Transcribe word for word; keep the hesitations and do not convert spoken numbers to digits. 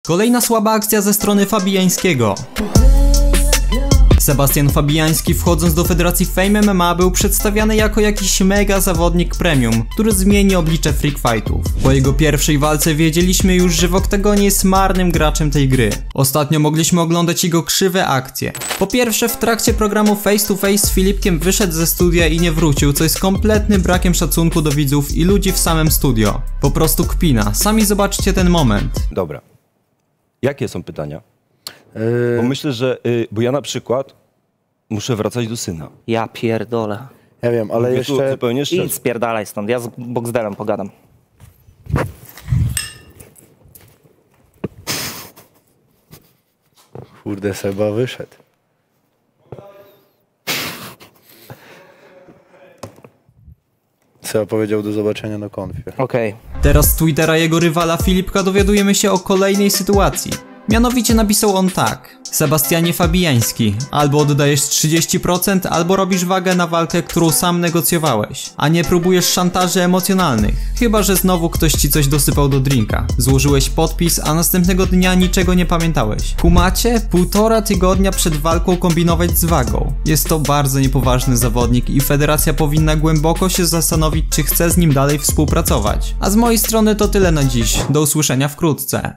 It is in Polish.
Kolejna słaba akcja ze strony Fabijańskiego. Sebastian Fabijański, wchodząc do Federacji Fame M M A, był przedstawiany jako jakiś mega zawodnik premium, który zmieni oblicze freak fightów. Po jego pierwszej walce wiedzieliśmy już, że w oktagonie jest marnym graczem tej gry. Ostatnio mogliśmy oglądać jego krzywe akcje. Po pierwsze, w trakcie programu Face to Face z Filipkiem wyszedł ze studia i nie wrócił, co jest kompletnym brakiem szacunku do widzów i ludzi w samym studio. Po prostu kpina. Sami zobaczcie ten moment. Dobra. Jakie są pytania? Yy... Bo myślę, że... Yy, bo ja na przykład muszę wracać do syna. Ja pierdolę. Ja wiem, ale Mówię jeszcze... tu zupełnie szczerze. Idź spierdalaj stąd, ja z Boxdelem pogadam. Kurde, Seba wyszedł. Seba powiedział do zobaczenia na konfie. Okej. Okay. Teraz z Twittera jego rywala Filipka dowiadujemy się o kolejnej sytuacji. Mianowicie napisał on tak: Sebastianie Fabijański, albo oddajesz trzydzieści procent, albo robisz wagę na walkę, którą sam negocjowałeś, a nie próbujesz szantaży emocjonalnych. Chyba że znowu ktoś ci coś dosypał do drinka. Złożyłeś podpis, a następnego dnia niczego nie pamiętałeś. Kumacie? Półtora tygodnia przed walką kombinować z wagą. Jest to bardzo niepoważny zawodnik i federacja powinna głęboko się zastanowić, czy chce z nim dalej współpracować. A z mojej strony to tyle na dziś. Do usłyszenia wkrótce.